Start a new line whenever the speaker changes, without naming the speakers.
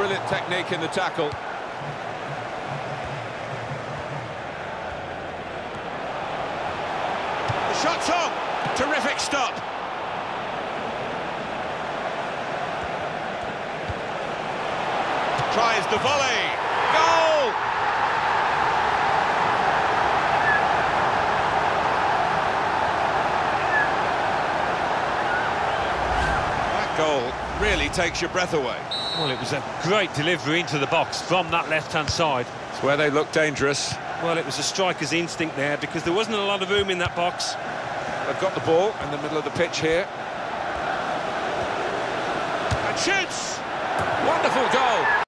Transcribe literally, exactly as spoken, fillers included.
brilliant technique in the tackle. The shot's on! Terrific stop! Tries the volley! Goal! That goal really takes your breath away.
Well, it was a great delivery into the box from that left-hand side.
It's where they look dangerous.
Well, it was a striker's instinct there because there wasn't a lot of room in that box.
They've got the ball in the middle of the pitch here. And shoots! Wonderful goal!